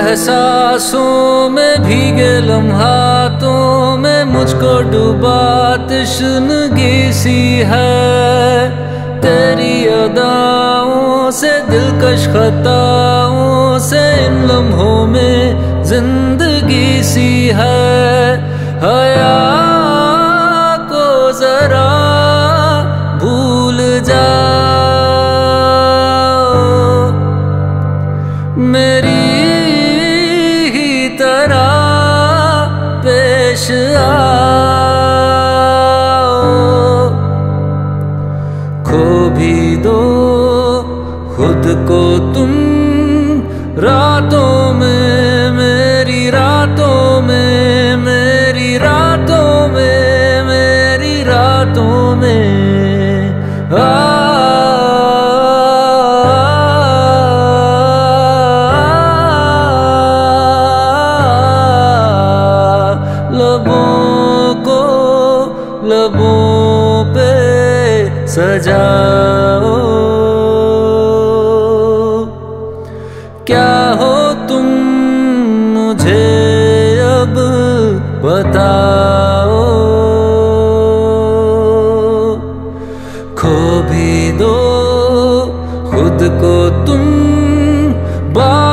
एहसासों में भीगे लम्हातों में मुझको डूबा तश्नगी सी है। तेरी अदाओं से दिलकश खताओं से इन लम्हों में जिंदगी सी है। हया को जरा भूल जाओ, मेरी ही तरह पेश आओ। खो भी दो खुद को तुम रातों में, मेरी रातों में, मेरी रातों में, मेरी रातों में। लबों को लबों पे सजाओ। क्या हो तुम मुझे अब बताओ। खो भी दो खुद को तुम